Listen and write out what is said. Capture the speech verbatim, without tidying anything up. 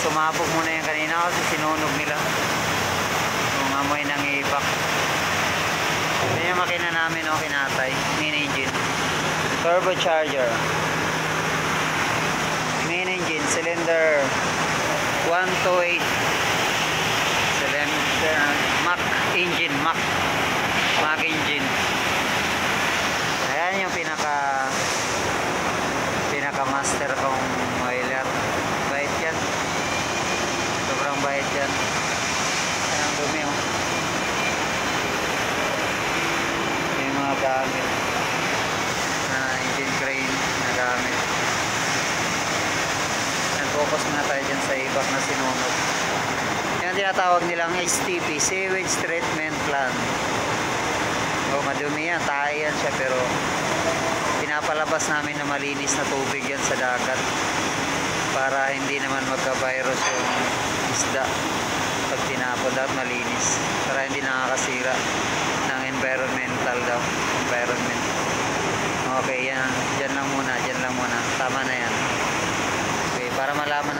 Sumabog muna yan kanina kasi sinunog nila. Yung amoy ng ibak. Ito yung makina namin, oh, kinatay. Main engine. Turbocharger. Main engine. Cylinder one twenty-eight. Cylinder. Mac engine. Mac. Mac engine. Ayan yung pinaka pinaka master kong oiler. Bait yan. Sobrang bait yan. Ayan ang dumi, oh. Yung mga gamit na engine crane na gamit. Nag-focus muna tayo dyan sa ibak na sinunog. Yan tinatawag nilang S T P, Sewage Treatment Plant. O, madumi yan, tayo yan siya, pero pinapalabas namin na malinis na tubig yan sa dagat para hindi naman magka-virus yung isda pag tinapon. Dapat malinis para hindi nakakasira ng environmental daw, environment. Okay, yan, dyan lang muna, dyan lang muna, tama na yan. Okay, para malaman